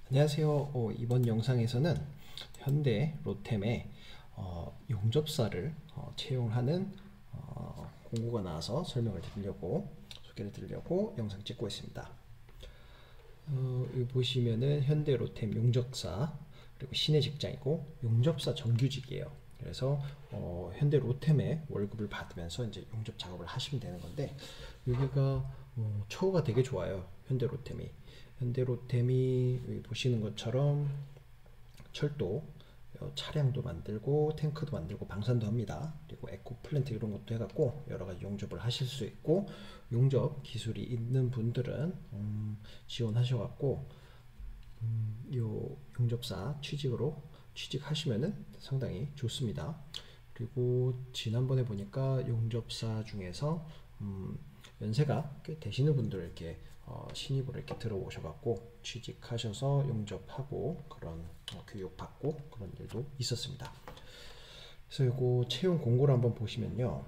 안녕하세요. 이번 영상에서는 현대 로템의 용접사를 채용하는 공고가 나와서 설명을 드리려고 소개를 드리려고 영상 찍고 있습니다. 여기 보시면은 현대 로템 용접사 그리고 시내 직장이고 용접사 정규직이에요. 그래서 현대 로템의 월급을 받으면서 이제 용접 작업을 하시면 되는 건데 여기가 처우가 되게 좋아요. 현대로템이 여기 보시는 것처럼 철도 차량도 만들고 탱크도 만들고 방산도 합니다. 그리고 에코 플랜트 이런 것도 해갖고 여러 가지 용접을 하실 수 있고 용접 기술이 있는 분들은 지원하셔갖고 요 용접사 취직하시면은 상당히 좋습니다. 그리고 지난번에 보니까 용접사 중에서 연세가 꽤 되시는 분들 이렇게 신입으로 이렇게 들어오셔갖고 취직하셔서 용접하고 그런 교육받고 그런 일도 있었습니다. 그래서 이거 채용 공고를 한번 보시면요.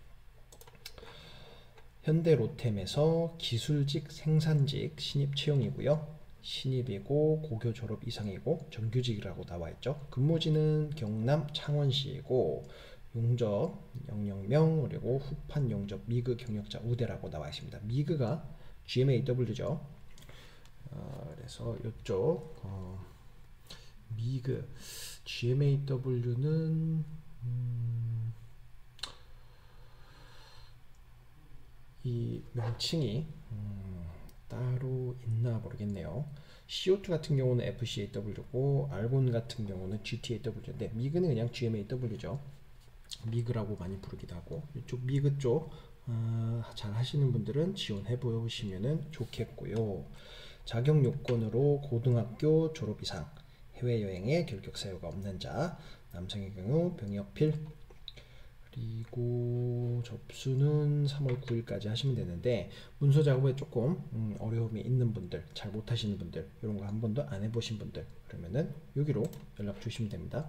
현대 로템에서 기술직 생산직 신입 채용이고요. 신입이고 고교 졸업 이상이고 정규직이라고 나와있죠. 근무지는 경남 창원시이고 용접 영영명 그리고 후판 용접 미그 경력자 우대라고 나와 있습니다. 미그가 GMAW죠. 그래서 이쪽 미그 GMAW는 이 명칭이 따로 있나 모르겠네요. CO2 같은 경우는 FCAW고 알곤 같은 경우는 GTAW인데 미그는 그냥 GMAW죠. 미그라고 많이 부르기도 하고 이쪽 미그 쪽 잘 하시는 분들은 지원해 보시면 좋겠고요. 자격 요건으로 고등학교 졸업 이상, 해외여행에 결격 사유가 없는 자, 남성의 경우 병역필, 그리고 접수는 3월 9일까지 하시면 되는데 문서 작업에 조금 어려움이 있는 분들, 잘 못하시는 분들, 이런 거 한 번도 안 해보신 분들 그러면은 여기로 연락 주시면 됩니다.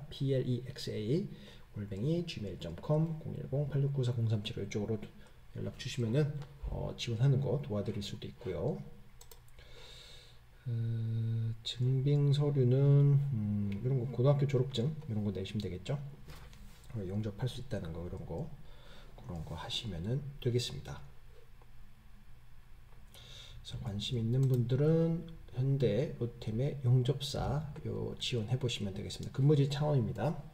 plexa@gmail.com 010-8694-0375 이쪽으로 연락 주시면은 지원하는 거 도와드릴 수도 있고요. 증빙 서류는 이런 거 고등학교 졸업증 이런 거 내시면 되겠죠. 용접할 수 있다는 거 이런 거 그런 거 하시면은 되겠습니다. 그래서 관심 있는 분들은 현대 로템의 용접사 지원해 보시면 되겠습니다. 근무지 창원입니다.